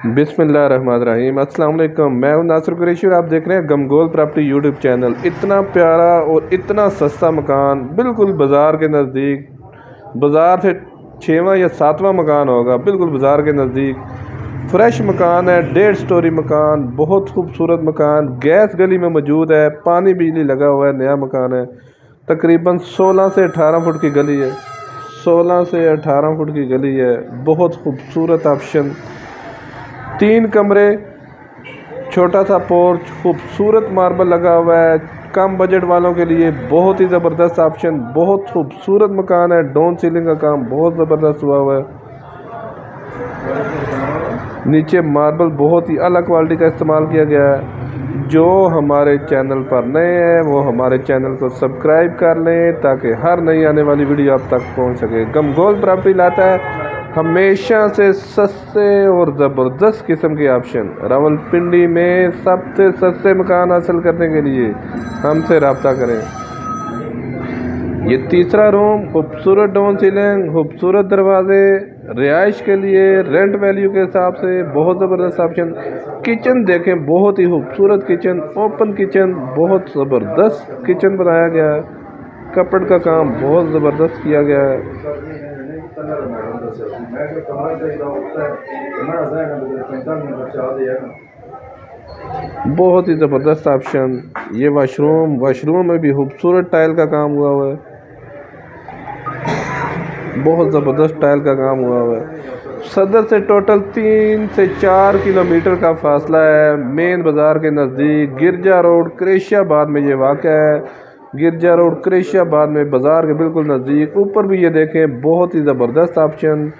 बिस्मिल्लाहिर्रहमानिर्रहीम। अस्सलाम वालेकुम। मैं हूं नासिर कुरैशी और आप देख रहे हैं गमगोल प्रॉपर्टी यूट्यूब चैनल। इतना प्यारा और इतना सस्ता मकान, बिल्कुल बाज़ार के नज़दीक, बाज़ार से 6वां या 7वां मकान होगा, बिल्कुल बाज़ार के नज़दीक। फ्रेश मकान है, 1.5 स्टोरी मकान, बहुत खूबसूरत मकान। गैस गली में मौजूद है, पानी बिजली लगा हुआ है, नया मकान है। तकरीबन 16 से 18 फुट की गली है, 16 से 18 फुट की गली है। बहुत खूबसूरत ऑप्शन, 3 कमरे, छोटा सा पोर्च, खूबसूरत मार्बल लगा हुआ है। कम बजट वालों के लिए बहुत ही ज़बरदस्त ऑप्शन। बहुत खूबसूरत मकान है, डाउन सीलिंग का काम बहुत ज़बरदस्त हुआ है। नीचे मार्बल बहुत ही अलग क्वालिटी का इस्तेमाल किया गया है। जो हमारे चैनल पर नए हैं वो हमारे चैनल को सब्सक्राइब कर लें ताकि हर नई आने वाली वीडियो आप तक पहुंच सके। गमगोल प्रॉपर्टी लाता है हमेशा से सस्ते और ज़बरदस्त किस्म के ऑप्शन। रावलपिंडी में सबसे सस्ते मकान हासिल करने के लिए हमसे रब्ता करें। ये तीसरा रूम, खूबसूरत डाउन सीलिंग, खूबसूरत दरवाजे, रिहाइश के लिए रेंट वैल्यू के हिसाब से बहुत ज़बरदस्त ऑप्शन। किचन देखें, बहुत ही खूबसूरत किचन, ओपन किचन, बहुत ज़बरदस्त किचन बनाया गया है। कपड़ का काम बहुत ज़बरदस्त किया गया है। बहुत ही ज़बरदस्त ऑप्शन। ये वाशरूम में भी खूबसूरत टाइल का काम हुआ है, बहुत ज़बरदस्त टाइल का काम हुआ है। सदर से टोटल 3 से 4 किलोमीटर का फासला है। मेन बाज़ार के नज़दीक गिरजा रोड कुरैशियाबाद में ये वाक़या है। गिरजा रोड कुरैशियाबाद में बाज़ार के बिल्कुल नज़दीक। ऊपर भी ये देखें, बहुत ही ज़बरदस्त ऑप्शन।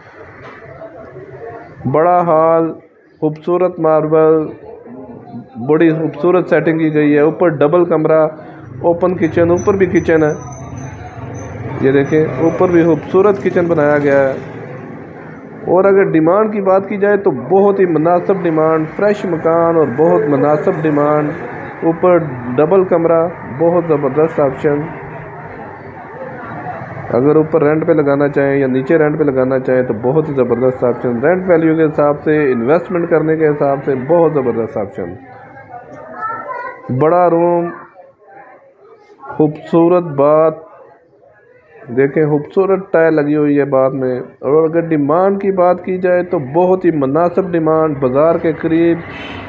बड़ा हॉल, खूबसूरत मार्बल, बड़ी खूबसूरत सेटिंग की गई है। ऊपर डबल कमरा, ओपन किचन, ऊपर भी किचन है। ये देखें, ऊपर भी खूबसूरत किचन बनाया गया है। और अगर डिमांड की बात की जाए तो बहुत ही मुनासिब डिमांड, फ्रेश मकान और बहुत मुनासिब डिमांड। ऊपर डबल कमरा, बहुत ज़बरदस्त ऑप्शन। अगर ऊपर रेंट पे लगाना चाहें या नीचे रेंट पे लगाना चाहें तो बहुत ही ज़बरदस्त ऑप्शन। रेंट वैल्यू के हिसाब से, इन्वेस्टमेंट करने के हिसाब से बहुत ज़बरदस्त ऑप्शन। बड़ा रूम, खूबसूरत बात देखें, खूबसूरत टाइल लगी हुई है बाद में। और अगर डिमांड की बात की जाए तो बहुत ही मुनासिब डिमांड, बाज़ार के करीब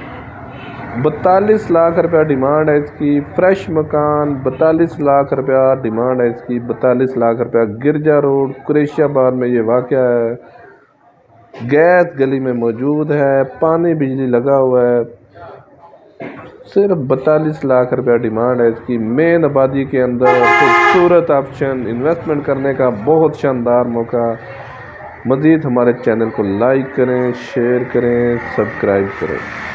42 लाख रुपया डिमांड है इसकी। फ्रेश मकान, 42 लाख रुपया डिमांड है इसकी, 42 लाख रुपया। गिरजा रोड कुरैशियाबाद में ये वाक़या है। गैस गली में मौजूद है, पानी बिजली लगा हुआ है। सिर्फ 42 लाख रुपया डिमांड है इसकी। मेन आबादी के अंदर खूबसूरत ऑप्शन, इन्वेस्टमेंट करने का बहुत शानदार मौका। मज़ीद हमारे चैनल को लाइक करें, शेयर करें, सब्सक्राइब करें।